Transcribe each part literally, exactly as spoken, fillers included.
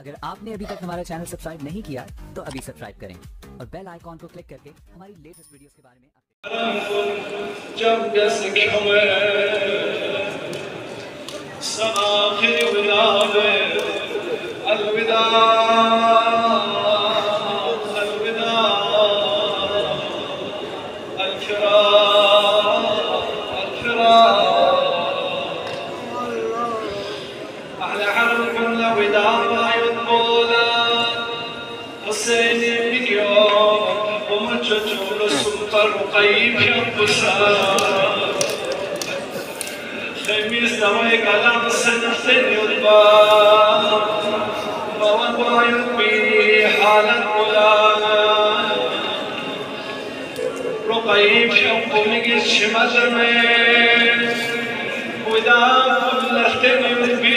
अगर आपने अभी तक हमारा चैनल सब्सक्राइब नहीं किया तो अभी सब्सक्राइब करें और बेल आइकॉन को क्लिक करके हमारी लेटेस्ट वीडियोस के बारे में رقيب ينبسط خميس دواي كلام سنفتن يضبط بوضع يضبي حالة مولانا رقيب ينبو مجيز شمزمين ودام لفتن يضبي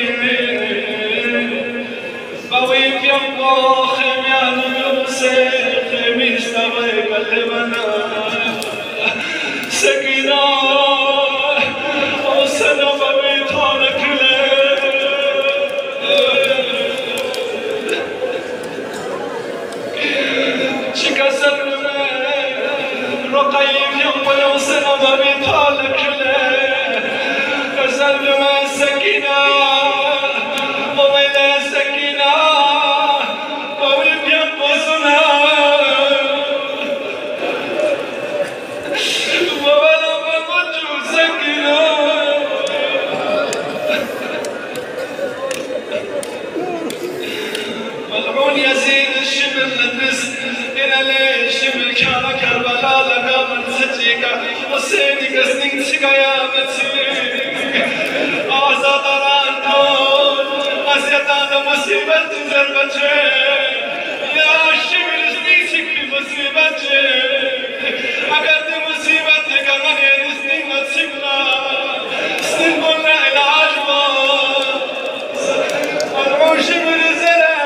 بويب ينبو خميان يبسي خميس دواي كلمنا سكينة وسلام بيتانك ليه شكسر رقيب يوم وسلام بيتانك ليه فسلم السكينة وملا سكينة وبيبيض وسنا وسيني قصني قيامتي آزاد رانتون أسيطان مصيبة ضربتي يا شمل سنيسك في مصيبتي أقد مصيبتي كمان يرسني مصيبنا سنين قلنا العجوة أدعو شمل زرع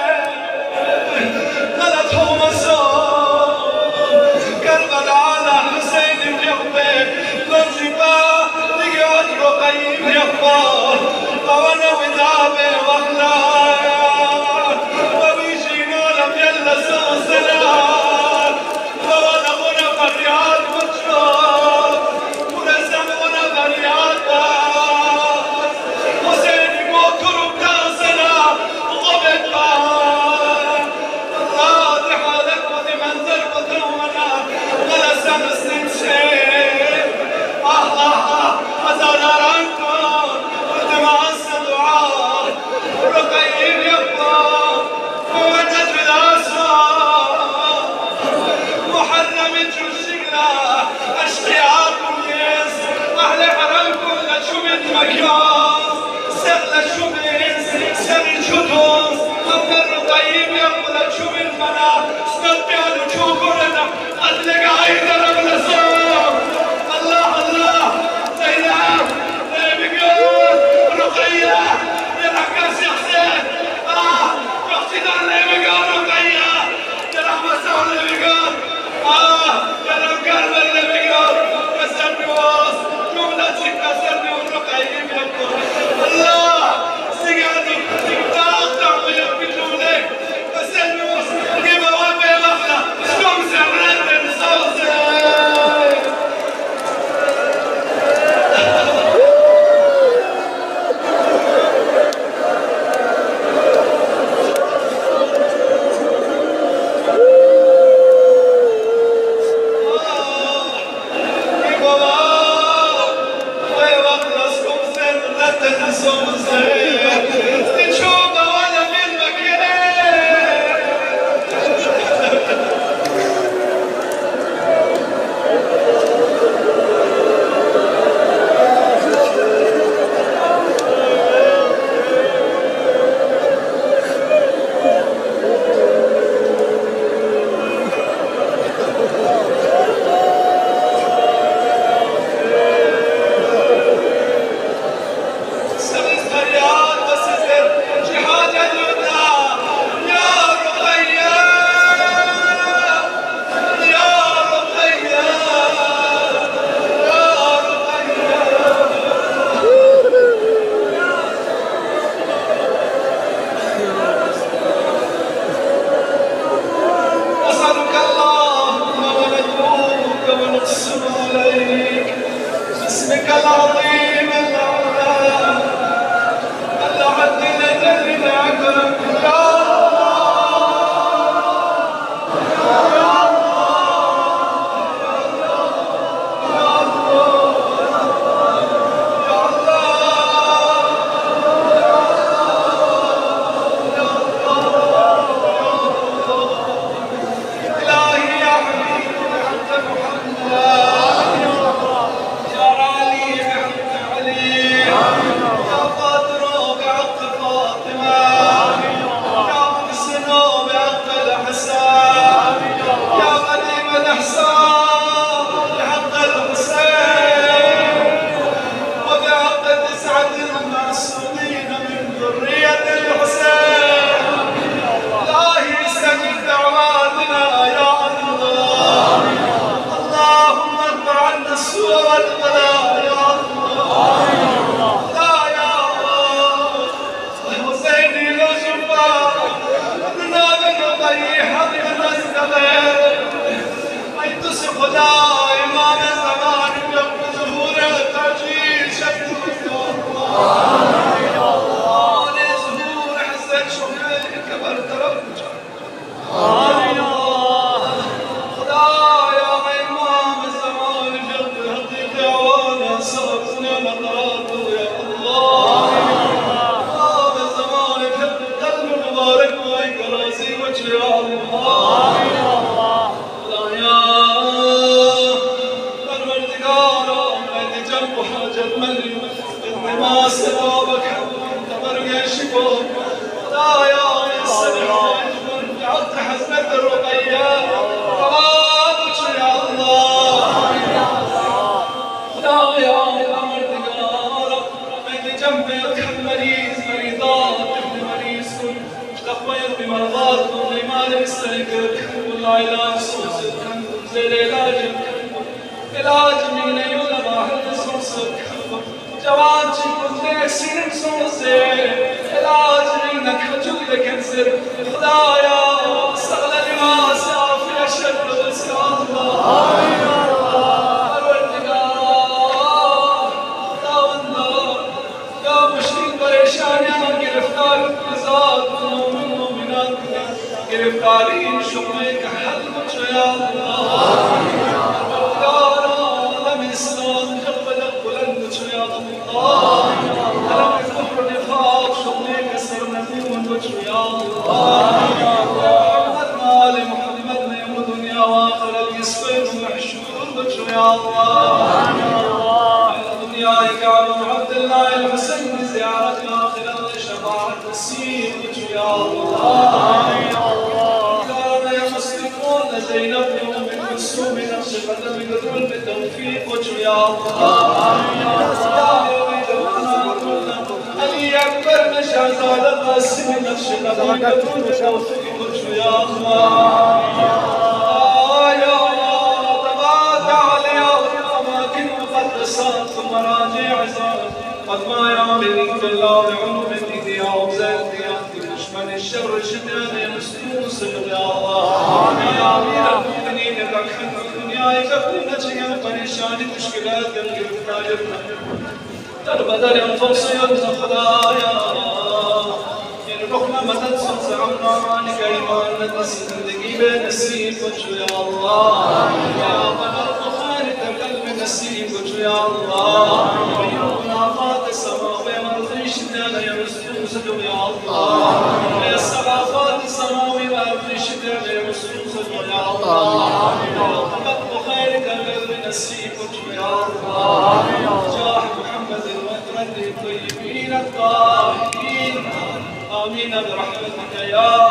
غلطهم الصوت كربلاء على حسين بيقبل لنزبا لقعد رقيب يقبل وانا وذابه واخلاق وبيجينا لم يلا سوسنا وانا غنى فرياد وجهه ونسم وانا فرياد باس حسين موكر بتاسنا وغبت باس الله دي حالك ودي منظر وترونا ولا سمس نمشي Give away, العظيم الأعلى اللي عدنا جلنا أكرم يا الطاهرين آمين برحمتك يا